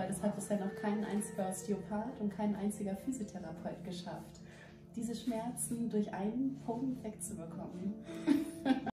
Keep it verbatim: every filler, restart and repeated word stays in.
das hat bisher noch kein einziger Osteopath und kein einziger Physiotherapeut geschafft, diese Schmerzen durch einen Punkt wegzubekommen.